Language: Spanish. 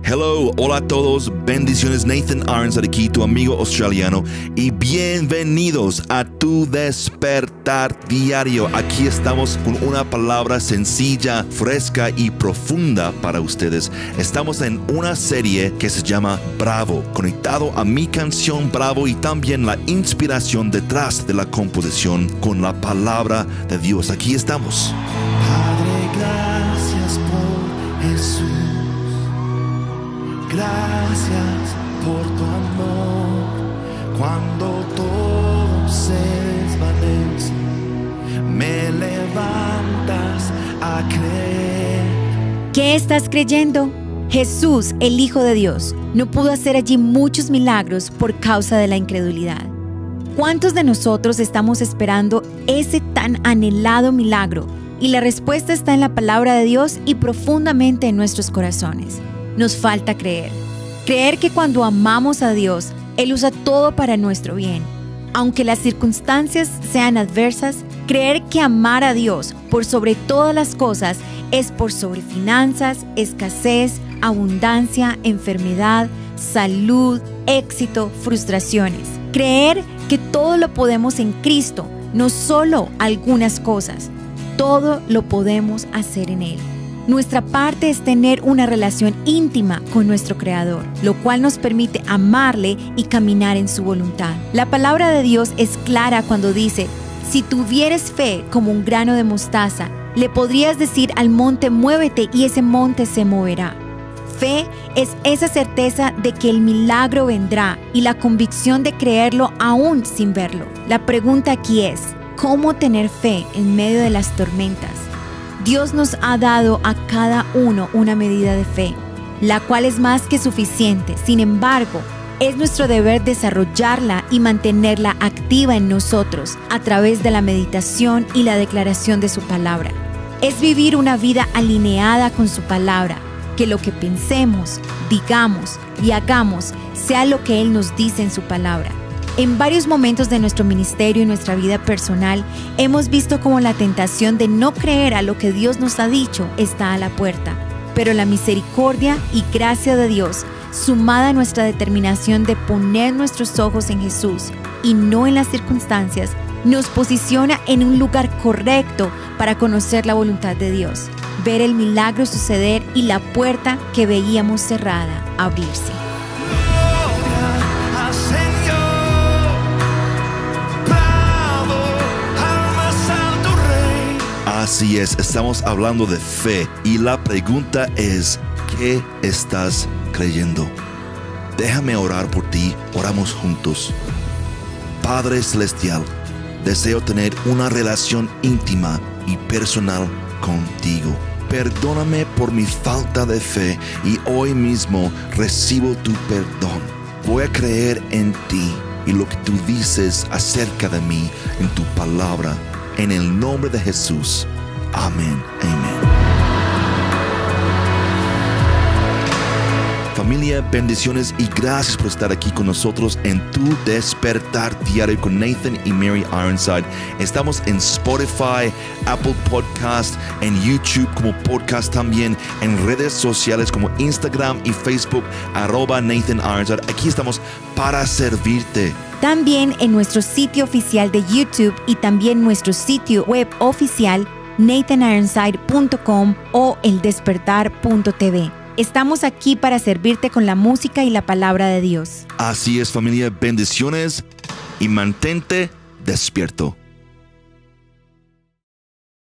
Hello, hola a todos, bendiciones. Nathan Ironside aquí, tu amigo australiano, y bienvenidos a tu despertar diario. Aquí estamos con una palabra sencilla, fresca y profunda para ustedes. Estamos en una serie que se llama Bravo, conectado a mi canción Bravo y también la inspiración detrás de la composición con la palabra de Dios. Aquí estamos. Padre, gracias por Jesús. Gracias por tu amor. Cuando todo se desvanece, me levantas a creer. ¿Qué estás creyendo? Jesús, el Hijo de Dios, no pudo hacer allí muchos milagros por causa de la incredulidad. ¿Cuántos de nosotros estamos esperando ese tan anhelado milagro? Y la respuesta está en la palabra de Dios y profundamente en nuestros corazones. Nos falta creer. Creer que cuando amamos a Dios, Él usa todo para nuestro bien. Aunque las circunstancias sean adversas, creer que amar a Dios por sobre todas las cosas es por sobre finanzas, escasez, abundancia, enfermedad, salud, éxito, frustraciones. Creer que todo lo podemos en Cristo, no solo algunas cosas. Todo lo podemos hacer en Él. Nuestra parte es tener una relación íntima con nuestro Creador, lo cual nos permite amarle y caminar en su voluntad. La palabra de Dios es clara cuando dice: si tuvieres fe como un grano de mostaza, le podrías decir al monte, muévete, y ese monte se moverá. Fe es esa certeza de que el milagro vendrá y la convicción de creerlo aún sin verlo. La pregunta aquí es: ¿cómo tener fe en medio de las tormentas? Dios nos ha dado a cada uno una medida de fe, la cual es más que suficiente. Sin embargo, es nuestro deber desarrollarla y mantenerla activa en nosotros a través de la meditación y la declaración de su palabra. Es vivir una vida alineada con su palabra, que lo que pensemos, digamos y hagamos sea lo que Él nos dice en su palabra. En varios momentos de nuestro ministerio y nuestra vida personal, hemos visto cómo la tentación de no creer a lo que Dios nos ha dicho está a la puerta. Pero la misericordia y gracia de Dios, sumada a nuestra determinación de poner nuestros ojos en Jesús y no en las circunstancias, nos posiciona en un lugar correcto para conocer la voluntad de Dios, ver el milagro suceder y la puerta que veíamos cerrada abrirse. Así es, estamos hablando de fe y la pregunta es: ¿qué estás creyendo? Déjame orar por ti, oramos juntos. Padre Celestial, deseo tener una relación íntima y personal contigo. Perdóname por mi falta de fe y hoy mismo recibo tu perdón. Voy a creer en ti y lo que tú dices acerca de mí en tu palabra. En el nombre de Jesús. Amén. Amén. Familia, bendiciones y gracias por estar aquí con nosotros en tu despertar diario con Nathan y Mary Ironside. Estamos en Spotify, Apple Podcast, en YouTube como podcast también, en redes sociales como Instagram y Facebook, @Nathan Ironside. Aquí estamos para servirte. También en nuestro sitio oficial de YouTube y también nuestro sitio web oficial nathanironside.com o eldespertar.tv. Estamos aquí para servirte con la música y la palabra de Dios. Así es, familia, bendiciones y mantente despierto.